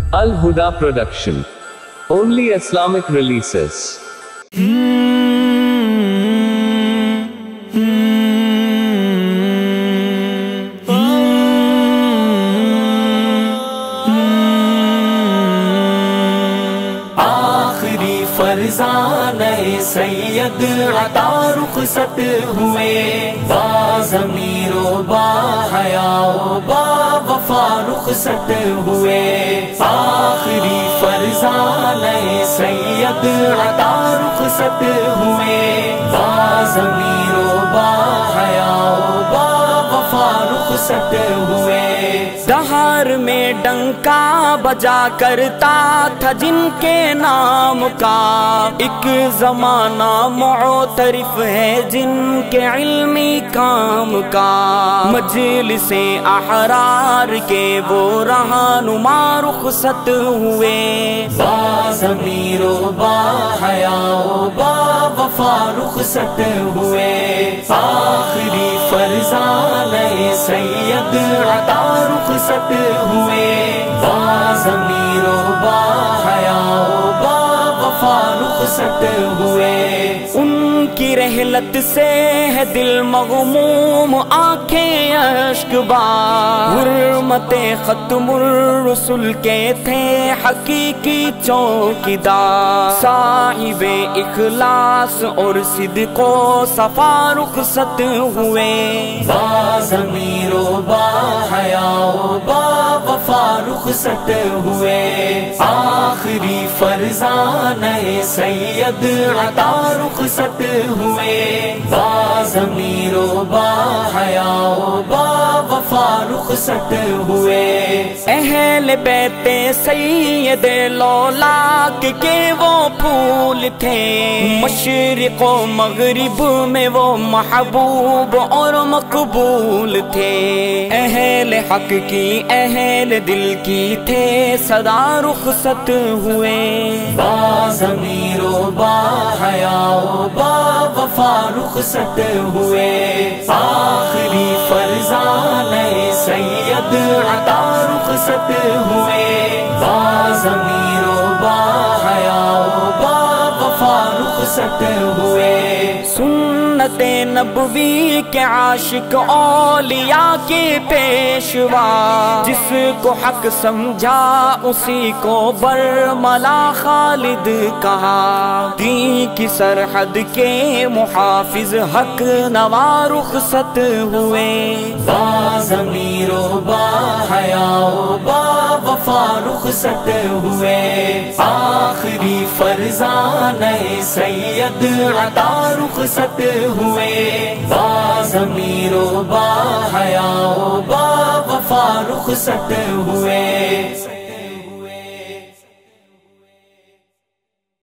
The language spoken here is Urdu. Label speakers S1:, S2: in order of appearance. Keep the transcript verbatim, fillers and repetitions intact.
S1: Al Huda Production. Only Islamic releases.
S2: آخری فرزانہ سید عطا رخصت ہوئے، با ضمیر و با حیا و با وفا رخصت ہوئے۔ آخری فرزانہ سید عطا رخصت ہوئے، با ضمیر و با حیا و با وفا رخصت ہوئے۔ دہر میں ڈنکا بجا کرتا تھا جن کے نام کا، ایک زمانہ معترف ہے جن کے علمی کام کا۔ مجلس احرار کے وہ رہنما رخصت ہوئے، با ضمیر و با حیا و با وفا رخصت ہوئے۔ آخری فرزانہ سید عطا رخصت ہوئے، با ضمیر و با حیا و با وفا رخصت ہوئے۔ ان کی رحلت سے ہے دل مغموم، آنکھیں اشک بار، حرمت ختم الرسل کے تھے حقیقی چوکیدار، صاحب اخلاص اور صدق و صفا رخصت ہوئے، با ضمیر و با حیا و با وفا رخصت ہوئے۔ آخری فرزانہ سید عطا رخصت ہوئے، با ضمیر و با حیا و با وفا رخصت ہوئے۔ اہل بیت سید لولاک کے وہ پھول تھے، مشرق و مغرب میں وہ محبوب اور مقبول تھے، اہل حق کی اہل دل کی تھے صدا رخصت ہوئے، با ضمیر و با حیا و با وفا رخصت ہوئے۔ آخری فرزانہ سید عطا رخصت ہوئے، با ضمیر و با حیا و با وفا رخصت ہوئے۔ سنت نبوی کے عاشق اولیاء کے پیشوا، جس کو حق سمجھا اسی کو برملا خالد کہا، دین کی سرحد کے محافظ حق نوا رخصت ہوئے، با ضمیر و با حیا و با وفا رخصت ہوئے۔ آخری فرزانہ سید عطا رخصت ہوئے، با ضمیر و با حیا و با وفا رخصت ہوئے۔